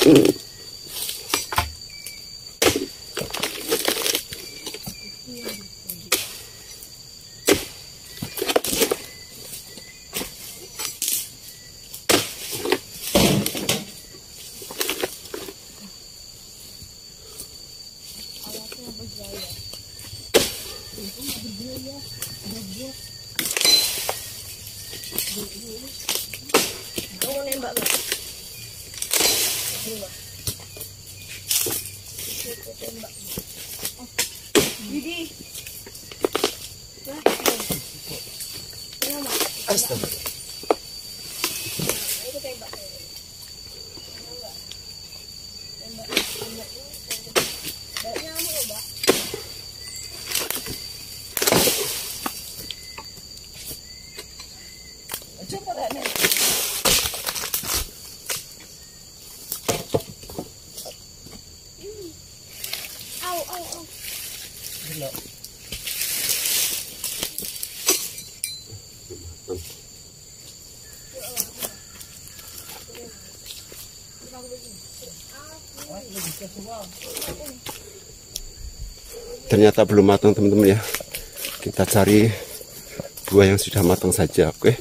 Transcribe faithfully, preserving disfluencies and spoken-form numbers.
Kamu nembak nggak? Tembak. Jadi, astaga. itu tembak. Tembak, tembak, tembak. Baiknya kamu coba. Coba dah nih. Au, au, au. Gila. Ternyata belum matang teman-teman ya. Kita cari buah yang sudah matang saja. Oke.